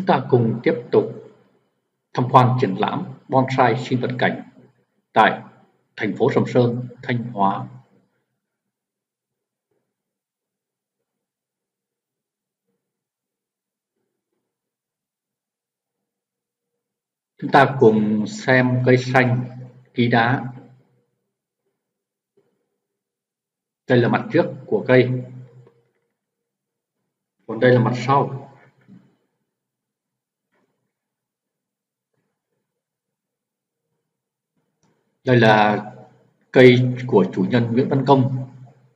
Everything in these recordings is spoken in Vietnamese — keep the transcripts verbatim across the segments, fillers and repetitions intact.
Chúng ta cùng tiếp tục tham quan triển lãm bonsai sinh vật cảnh tại thành phố Sầm Sơn, Thanh Hóa. Chúng ta cùng xem cây xanh ký đá. Đây là mặt trước của cây, còn đây là mặt sau. Đây là cây của chủ nhân Nguyễn Văn Công.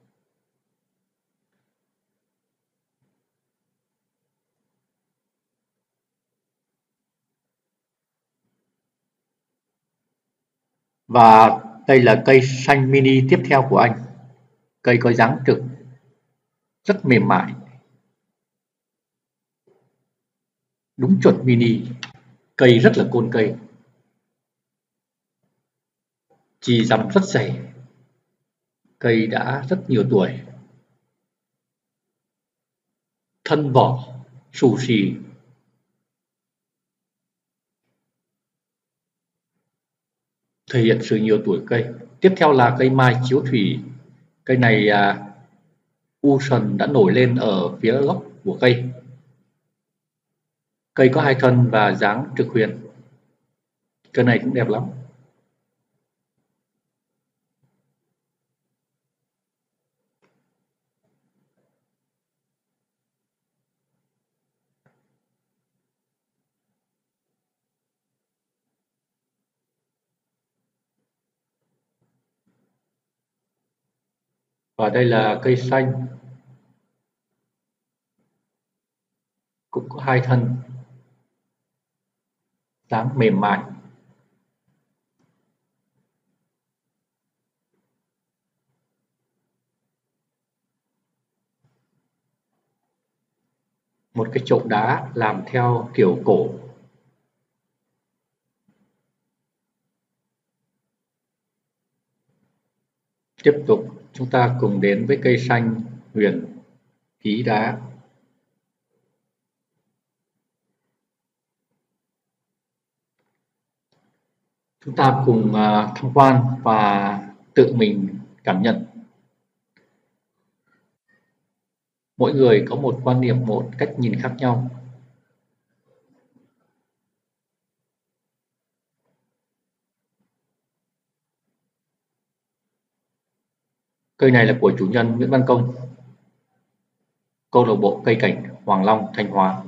Và đây là cây xanh mini tiếp theo của anh. Cây có dáng trực, rất mềm mại, đúng chuẩn mini. Cây rất là côn cây, chì răm rất dày. Cây đã rất nhiều tuổi, thân vỏ xù xì, thể hiện sự nhiều tuổi cây. Tiếp theo là cây mai chiếu thủy. Cây này à, u sần đã nổi lên ở phía gốc của cây. Cây có hai thân và dáng trực huyền. Cây này cũng đẹp lắm. Và đây là cây xanh, cũng có hai thân, dáng mềm mại. Một cái chậu đá làm theo kiểu cổ. Tiếp tục chúng ta cùng đến với cây xanh huyền ký đá. Chúng ta cùng à, tham quan và tự mình cảm nhận. Mỗi người có một quan niệm, một cách nhìn khác nhau. Cây này là của chủ nhân Nguyễn Văn Công, câu lạc bộ cây cảnh Hoàng Long, Thanh Hóa.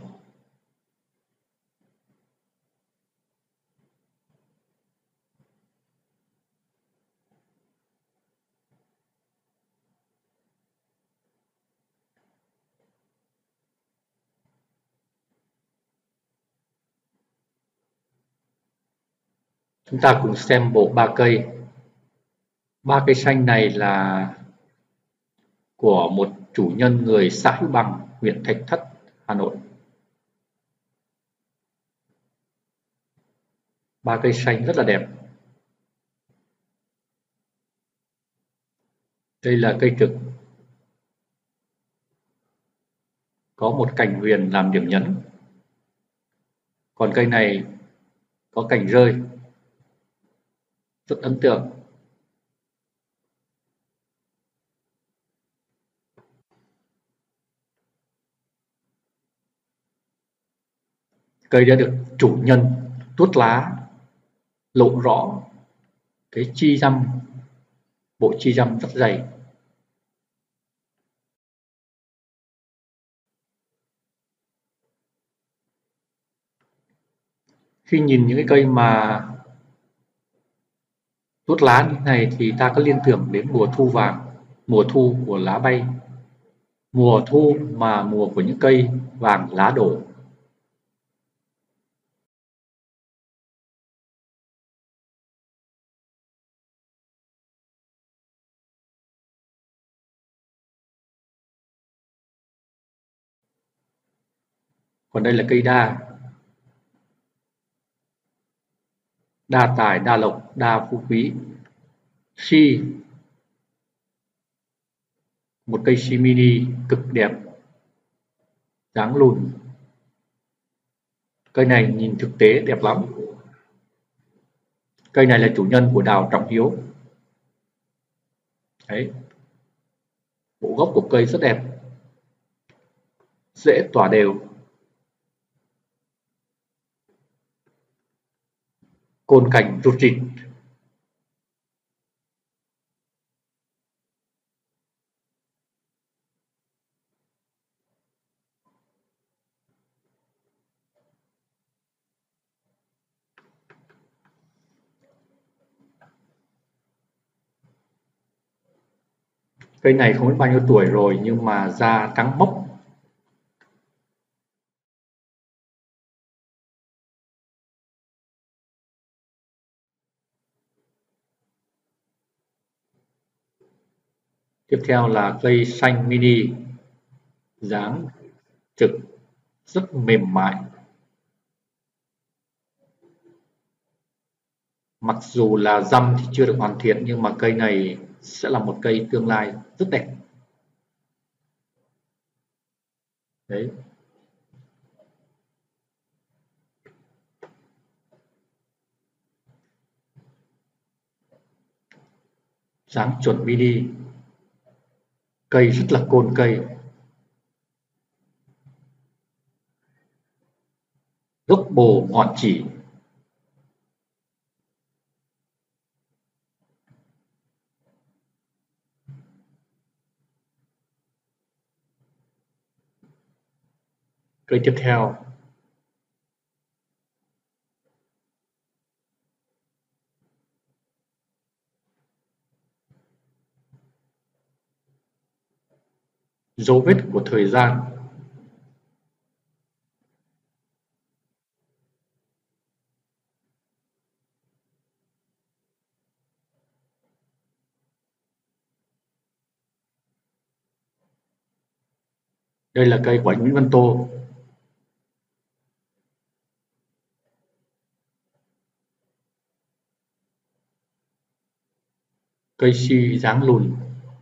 Chúng ta cùng xem bộ ba cây. Ba cây xanh này là của một chủ nhân người xã Hữu Bằng, huyện Thạch Thất, Hà Nội. Ba cây xanh rất là đẹp. Đây là cây trực, có một cành huyền làm điểm nhấn. Còn cây này có cành rơi, rất ấn tượng. Cây đã được chủ nhân tuốt lá, lộ rõ cái chi răm, bộ chi răm rất dày. Khi nhìn những cái cây mà tuốt lá như thế này thì ta có liên tưởng đến mùa thu vàng, mùa thu của lá bay, mùa thu mà mùa của những cây vàng lá đổ. Còn đây là cây đa, đa tài, đa lộc, đa phú quý. Si, một cây si mini cực đẹp, dáng lùn. Cây này nhìn thực tế đẹp lắm. Cây này là chủ nhân của đào trọng hiếu. Đấy, bộ gốc của cây rất đẹp, rễ tỏa đều, côn cành rụt rịch. Cây này không biết bao nhiêu tuổi rồi nhưng mà da trắng mốc. Tiếp theo là cây xanh mini, dáng trực, rất mềm mại. Mặc dù là răm thì chưa được hoàn thiện nhưng mà cây này sẽ là một cây tương lai rất đẹp. Đấy, dáng chuẩn mini, cây rất là côn cây, gốc bồ ngọn chỉ. Cây tiếp theo, dấu vết của thời gian. Đây là cây của anh Nguyễn Văn Tô. Cây si dáng lùn.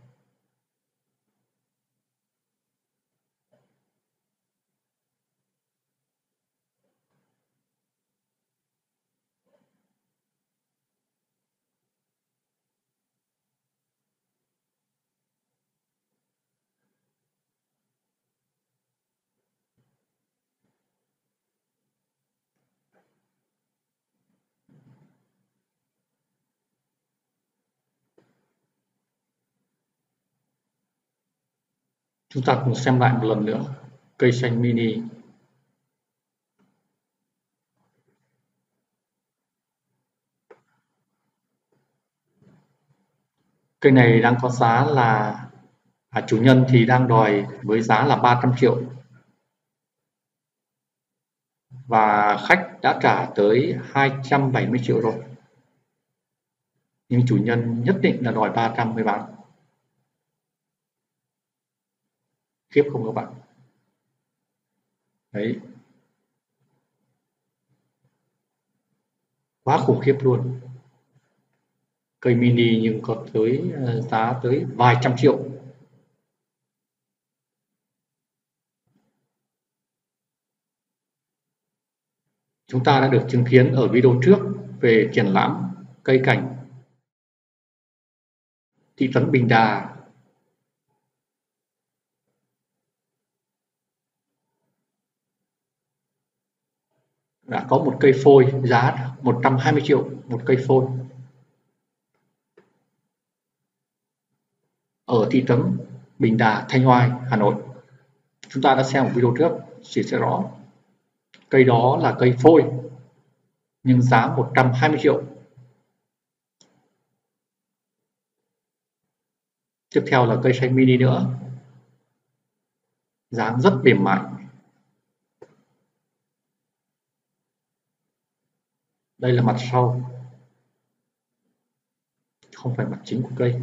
Chúng ta cùng xem lại một lần nữa cây xanh mini. Cây này đang có giá là à, chủ nhân thì đang đòi với giá là ba trăm triệu và khách đã trả tới hai trăm bảy mươi triệu rồi. Nhưng chủ nhân nhất định là đòi ba trăm mới bán. Khiếp không các bạn? Đấy, quá khủng khiếp luôn. Cây mini nhưng có tới ờ, giá tới vài trăm triệu. Chúng ta đã được chứng kiến ở video trước về triển lãm cây cảnh thị trấn Bình Đà. Đã có một cây phôi giá một trăm hai mươi triệu một cây phôi ở thị trấn Bình Đà, Thanh Oai, Hà Nội. Chúng ta đã xem một video trước thì sẽ rõ. Cây đó là cây phôi nhưng giá một trăm hai mươi triệu. Tiếp theo là cây xanh mini nữa, dáng rất mềm mại. Đây là mặt sau, không phải mặt chính của cây.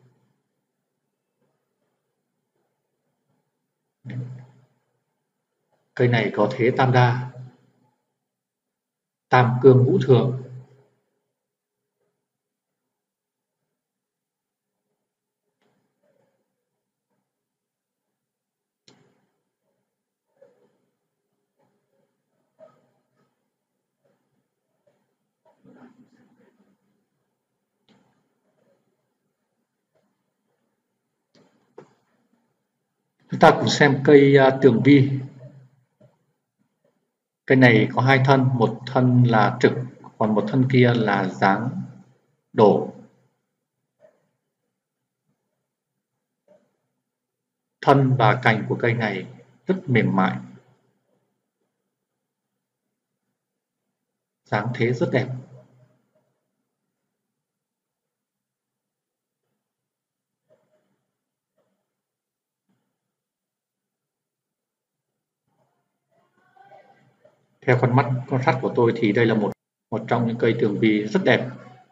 Cây này có thế tam đa, tam cương ngũ thường. Chúng ta cùng xem cây uh, tường vi. Cây này có hai thân, một thân là trực, còn một thân kia là dáng đổ. Thân và cành của cây này rất mềm mại, dáng thế rất đẹp. Theo con mắt quan sát của tôi thì đây là một một trong những cây tường vi rất đẹp.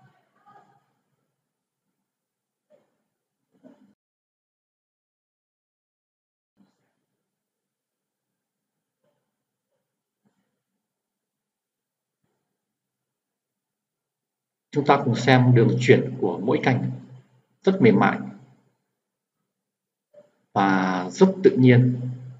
Chúng ta cùng xem đường chuyển của mỗi cành rất mềm mại và rất tự nhiên.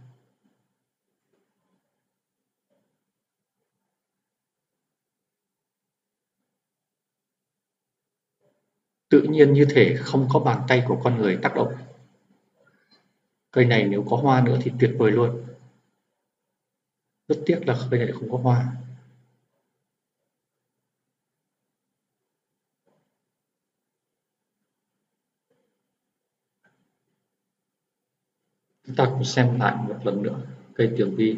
Tự nhiên như thể không có bàn tay của con người tác động. Cây này nếu có hoa nữa thì tuyệt vời luôn. Rất tiếc là cây này không có hoa. Chúng ta cùng xem lại một lần nữa cây tường vi.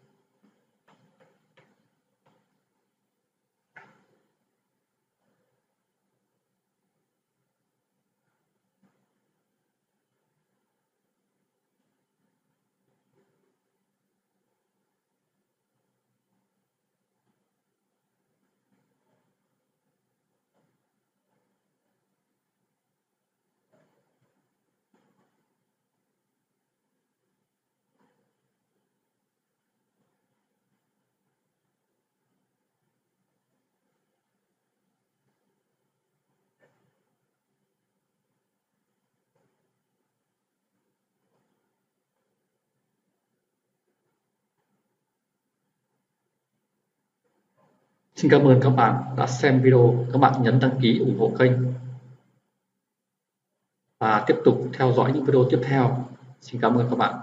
Xin cảm ơn các bạn đã xem video. Các bạn nhấn đăng ký ủng hộ kênh và tiếp tục theo dõi những video tiếp theo. Xin cảm ơn các bạn.